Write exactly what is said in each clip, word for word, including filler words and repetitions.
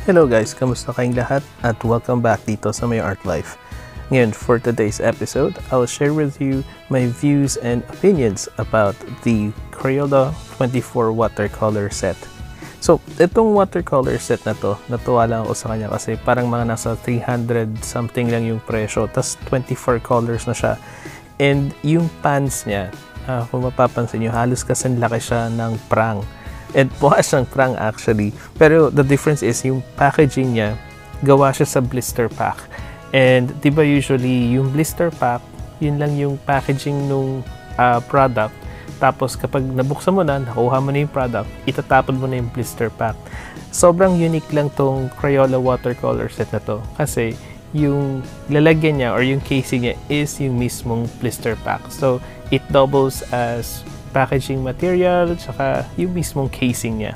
Hello guys, kamusta kayong lahat at welcome back dito sa My Art Life. Ngayon, for today's episode, I'll share with you my views and opinions about the Crayola twenty-four watercolor set. So, itong watercolor set na to, natuwa lang ako sa kanya kasi parang mga nasa three hundred something lang yung presyo, tas twenty-four colors na siya. And yung pans niya, uh, kung mapapansin nyo, halos kasing laki siya ng prang. And mukha siyang prang actually. Pero the difference is yung packaging niya, gawa siya sa blister pack. And di ba usually yung blister pack, yun lang yung packaging nung uh, product. Tapos kapag nabuksan mo na, nakuha mo na yung product, itatapon mo na yung blister pack. Sobrang unique lang tong Crayola watercolor set na to. Kasi yung lalagyan niya or yung casing niya is yung mismong blister pack. So it doubles as packaging material, tsaka yung mismong casing niya.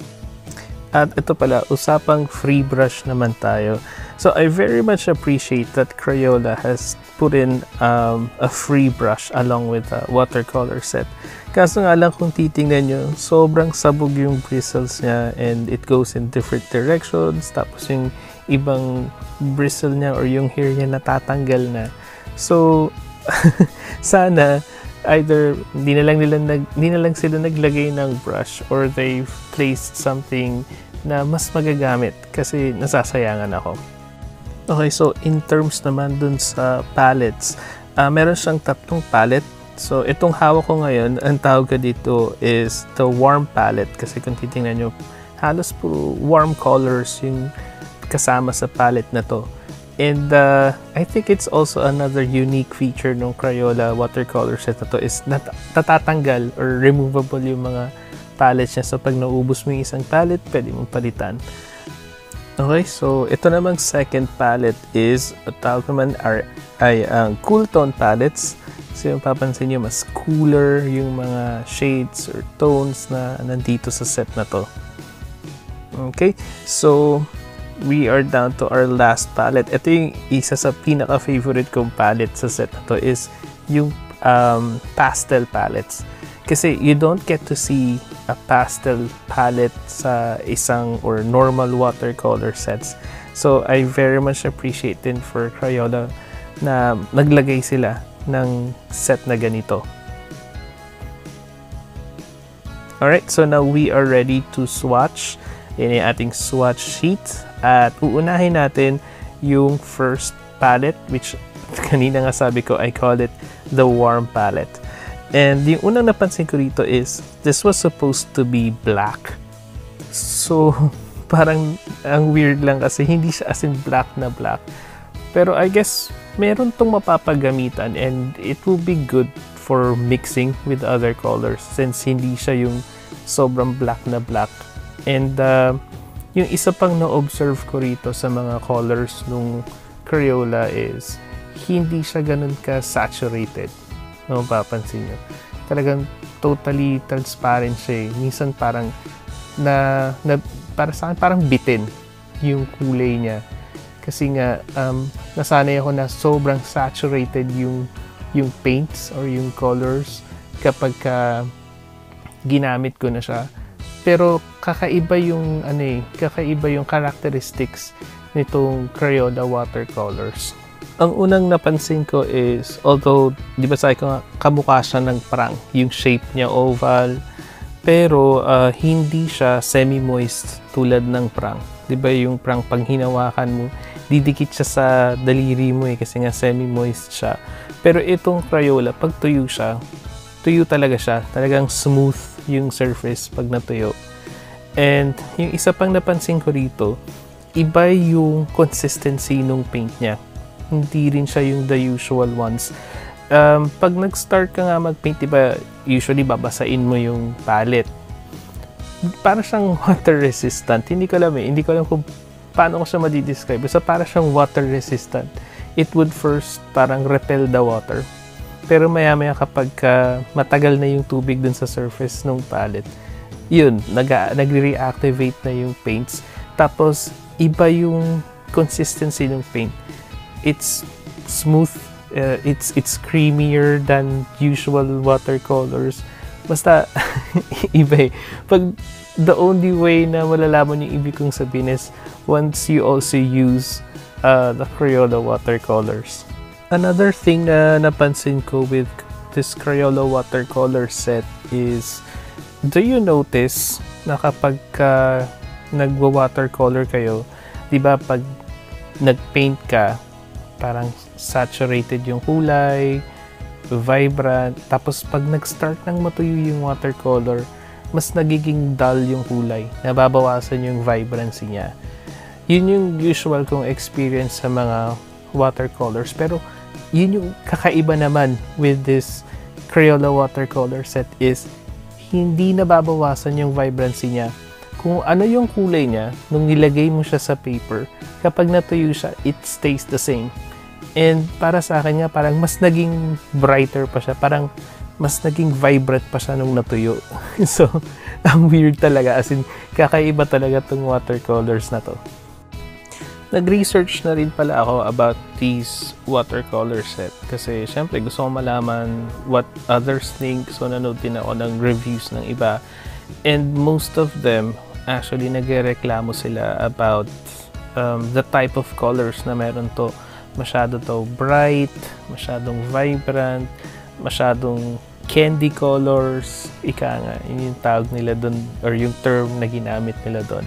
At ito pala, usapang free brush naman tayo. So I very much appreciate that Crayola has put in um, a free brush along with a watercolor set. Kaso nga lang kung titingnan nyo, sobrang sabog yung bristles niya and it goes in different directions. Tapos yung ibang bristle niya or yung hair niya natatanggal na. So, sana either hindi na lang nila nag, hindi na lang sila naglagay ng brush or they placed something na mas magagamit kasi nasasayangan ako. Okay, so in terms naman dun sa palettes, uh, meron siyang tatlong palette. So itong hawak ko ngayon, ang tawag ko dito is the warm palette kasi kung titingnan nyo, halos puro warm colors yung kasama sa palette na to. And uh, I think it's also another unique feature ng Crayola watercolor set na to is nat natatanggal or removable yung mga palettes niya. So pag naubos mo yung isang palette, pwede mong palitan. Okay, so ito namang second palette is, tawag naman are, ay ang uh, cool tone palettes. So yung papansin nyo, mas cooler yung mga shades or tones na nandito sa set na to. Okay, so we are down to our last palette. Ito yung isa sa pinaka-favorite kong palette sa set na to is yung um, pastel palettes. Kasi you don't get to see a pastel palette sa isang or normal watercolor sets. So I very much appreciate din for Crayola na naglagay sila ng set na ganito. Alright, so now we are ready to swatch. Yan yung ating swatch sheet. At uunahin natin yung first palette, which kanina nga sabi ko, I call it the warm palette. And yung unang napansin ko rito is, this was supposed to be black. So, parang ang weird lang kasi hindi siya as in black na black. Pero I guess, meron tong mapapagamitan and it will be good for mixing with other colors since hindi siya yung sobrang black na black. And uh, yung isa pang na-observe ko rito sa mga colors nung Crayola is hindi siya ganun ka-saturated. No, papansin nyo. Talagang totally transparent siya. Minsan parang na, na para sa akin parang bitin yung kulay niya. Kasi nga um, nasanay ako na sobrang saturated yung yung paints or yung colors kapag ka ginamit ko na siya. Pero kakaiba yung ano eh, kakaiba yung characteristics nitong Crayola watercolors. Ang unang napansin ko is, although di ba sabi ko nga, kamukha siya ng prang, yung shape niya oval, pero uh, hindi siya semi-moist tulad ng prang. Di ba yung prang pag hinawakan mo, didikit siya sa daliri mo eh, kasi nga semi-moist siya. Pero itong Crayola, pag tuyo siya, tuyo talaga siya, talagang smooth yung surface pag natuyo. And yung isa pang napansin ko rito, iba yung consistency ng paint niya. Hindi rin siya yung the usual ones. Um, pag nag-start ka nga mag-paint, diba, usually babasain mo yung palette. Para siyang water resistant. Hindi ko alam eh. Hindi ko alam kung paano ko siya madi-describe. Basta para siyang water resistant. It would first parang repel the water. Pero maya-maya kapag uh, matagal na yung tubig dun sa surface ng palette, yun, nag-reactivate na yung paints. Tapos, iba yung consistency ng paint. It's smooth, uh, it's it's creamier than usual watercolors. Basta, iba eh. Pag the only way na malalaman yung ibig kong sabihin is once you also use uh, the Crayola watercolors. Another thing na napansin ko with this Crayola watercolor set is, do you notice na kapag uh, nagwa-watercolor kayo, di ba pag nag-paint ka, parang saturated yung kulay, vibrant, tapos pag nag-start ng matuyo yung watercolor, mas nagiging dull yung kulay, nababawasan yung vibrancy niya. Yun yung usual kong experience sa mga watercolors, pero yun yung kakaiba naman with this Crayola watercolor set is hindi nababawasan yung vibrancy niya. Kung ano yung kulay niya nung nilagay mo siya sa paper, kapag natuyo siya, it stays the same. And para sa akin nga, parang mas naging brighter pa siya. Parang mas naging vibrant pa siya nung natuyo. So, ang weird talaga. As in, kakaiba talaga tong watercolors na to. Nag-research na rin pala ako about these watercolor set. Kasi, syempre, gusto ko malaman what others think. So, nanood din ako ng reviews ng iba. And most of them, actually, nagreklamo sila about um, the type of colors na meron to. Masyado to bright, masyadong vibrant, masyadong candy colors, ika nga, yun yung tawag nila doon, or yung term na ginamit nila doon.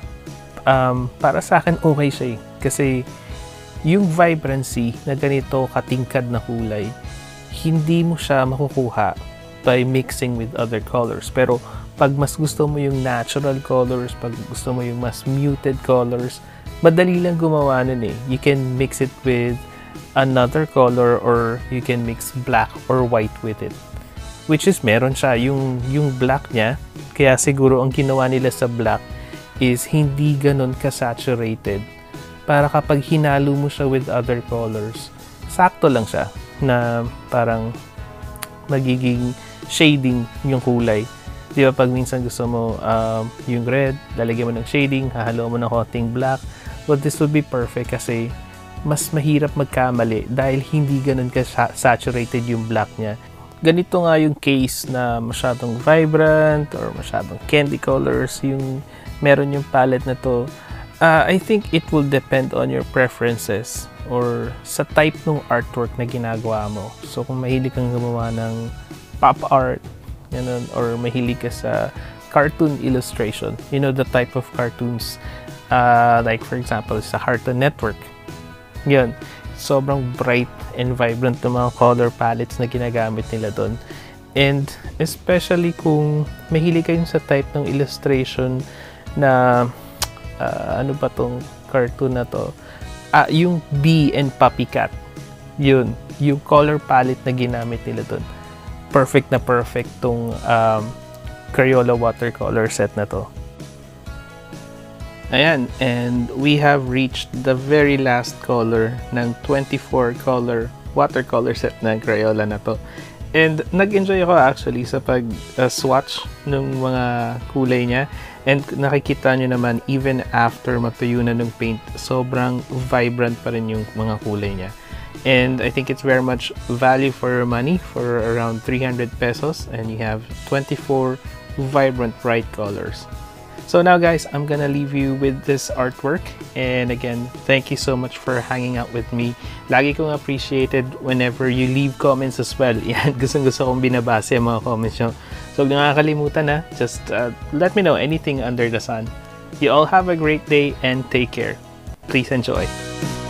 Um, para sa akin, okay siya eh. Kasi yung vibrancy na ganito katingkad na kulay, hindi mo siya makukuha by mixing with other colors. Pero pag mas gusto mo yung natural colors, pag gusto mo yung mas muted colors, madali lang gumawa nun eh. You can mix it with another color or you can mix black or white with it. Which is meron siya. Yung, yung black niya, kaya siguro ang ginawa nila sa black is hindi ganun ka-saturated. Para kapag hinalo mo siya with other colors, sakto lang siya na parang magiging shading yung kulay. Di ba pag minsan gusto mo um, yung red, lalagyan mo ng shading, hahalo mo ng konting black. Well, this would be perfect kasi mas mahirap magkamali dahil hindi ganun ka-saturated yung black niya. Ganito nga yung case na masyadong vibrant or masyadong candy colors yung meron yung palette na to. Uh, I think it will depend on your preferences or sa type ng artwork na ginagawa mo. So kung mahilig kang gumawa ng pop art, ganun, or mahilig ka sa cartoon illustration, you know the type of cartoons uh, like for example sa Cartoon Network, yun, sobrang bright and vibrant ng mga color palettes na ginagamit nila doon. And especially kung mahilig kayo sa type ng illustration na uh, ano ba tong cartoon na to, ah, yung Bee and Puppycat, yun, yung color palette na ginamit nila doon, perfect na perfect tong um, Crayola watercolor set na to. Ayan, and we have reached the very last color ng twenty-four color watercolor set ng Crayola na to. And nag-enjoy ako actually sa pag-swatch uh, ng mga kulay niya. And nakikita nyo naman, even after matuyo na ng paint, sobrang vibrant pa rin yung mga kulay niya. And I think it's very much value for money for around three hundred pesos. And you have twenty-four vibrant bright colors. So now guys, I'm gonna leave you with this artwork. And again, thank you so much for hanging out with me. Lagi kong appreciated whenever you leave comments as well. Yan, gustong-gusto kong binabasa yung mga comments nyo. So huwag nyo nakakalimutan na, just uh, let me know anything under the sun. You all have a great day and take care. Please enjoy.